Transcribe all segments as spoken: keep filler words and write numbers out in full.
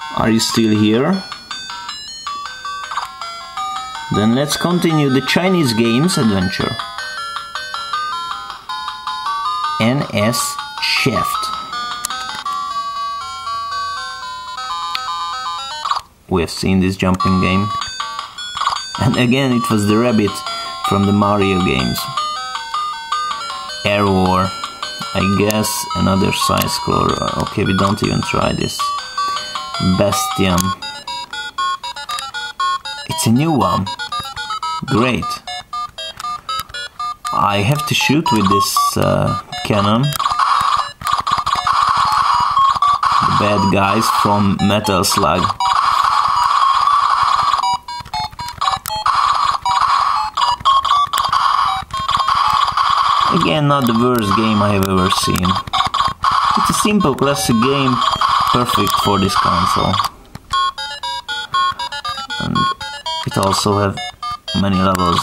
Are you still here? Then let's continue the Chinese games adventure. N S Chef. We have seen this jumping game. And again it was the rabbit from the Mario games. Air War. I guess another side scroller. Okay, we don't even try this. Bastian. It's a new one. Great. I have to shoot with this uh, cannon the bad guys from Metal Slug. Again, not the worst game I have ever seen. It's a simple classic game, perfect for this console. And it also has many levels.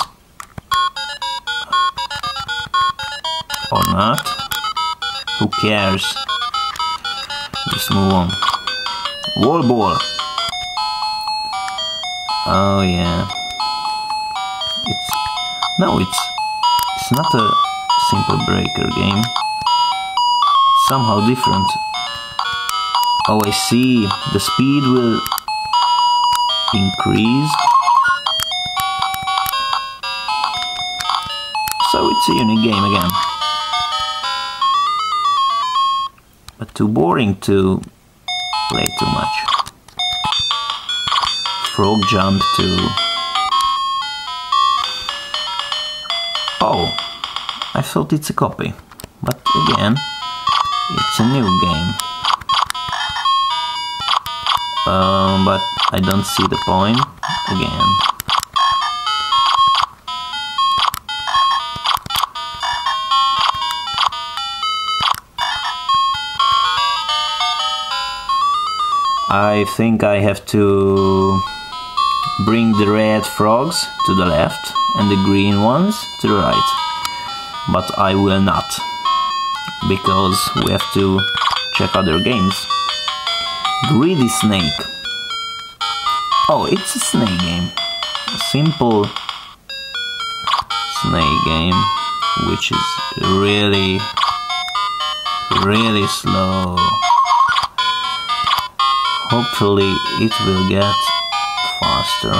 Or not. Who cares? Just move on. Wall ball. Oh yeah. It's no, it's it's not a simple breaker game. It's somehow different. Oh, I see. The speed will increase. So it's a unique game again. But too boring to play too much. Frog jump too. Oh, I thought it's a copy. But again, it's a new game. Um, but I don't see the point again. I think I have to bring the red frogs to the left and the green ones to the right. But I will not, because we have to check other games. Greedy Snake. Oh, it's a snake game. A simple snake game, which is really, really slow. Hopefully it will get faster.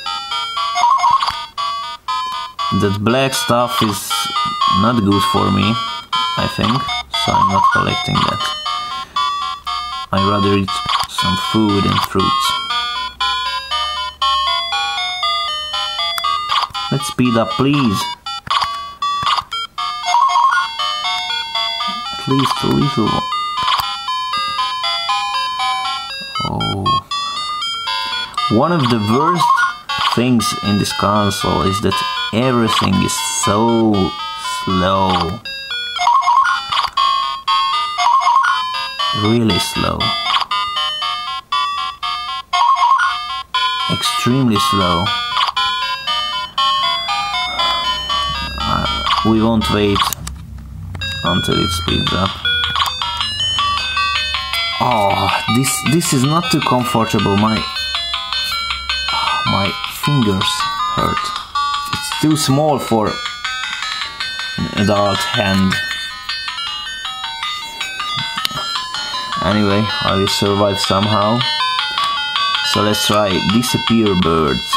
That black stuff is not good for me, I think, so I'm not collecting that. I'd rather eat some food and fruits. Let's speed up, please. At least a little. Oh. One of the worst things in this console is that everything is so slow. Really slow. Extremely slow. Uh, we won't wait until it speeds up. Oh, this this is not too comfortable. My my fingers hurt. It's too small for an adult hand. Anyway, I will survive somehow. So let's try Disappear Birds.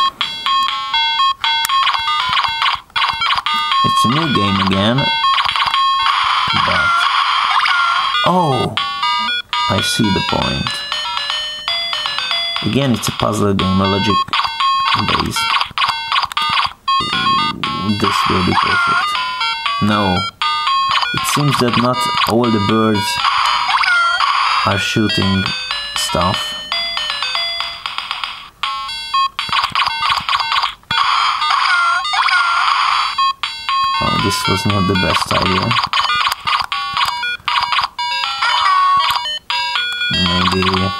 It's a new game again. But oh, I see the point. Again, it's a puzzle game, a logic base. This will be perfect. No, it seems that not all the birds are shooting stuff. Oh, this was not the best idea. Maybe...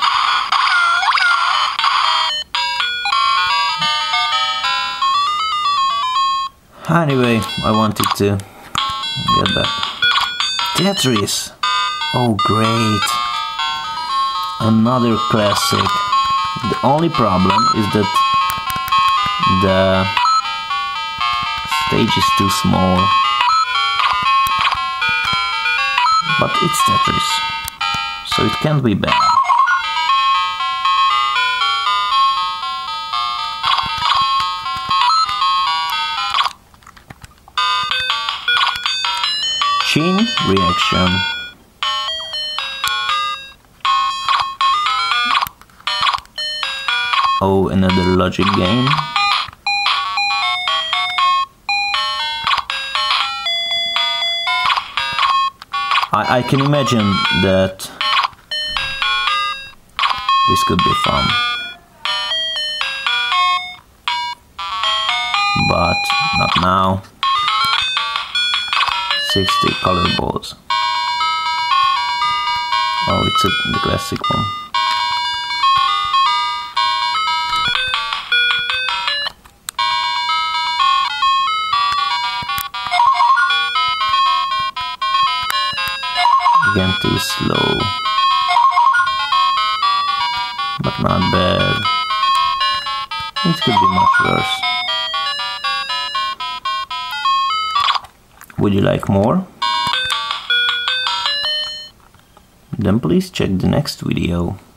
Anyway, I wanted to get back. Tetris! Oh, great! Another classic. The only problem is that the stage is too small. But it's Tetris, so it can't be bad. Chain reaction. Oh, another logic game. I, I can imagine that this could be fun. But not now. sixty color balls. Oh, it's a, the classic one. Again too slow, but not bad. It could be much worse. Would you like more? Then please check the next video.